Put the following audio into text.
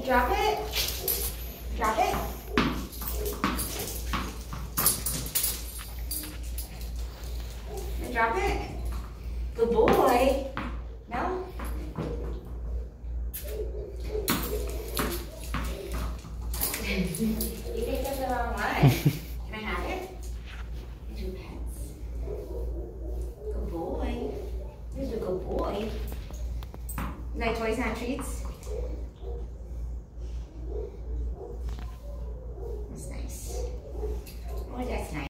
Drop it. Drop it. Now drop it. Good boy. No? You picked up the wrong one. Can I have it? Here's your pets. Good boy. Here's a good boy. You like toys, not treats? That's nice. Oh, that's nice.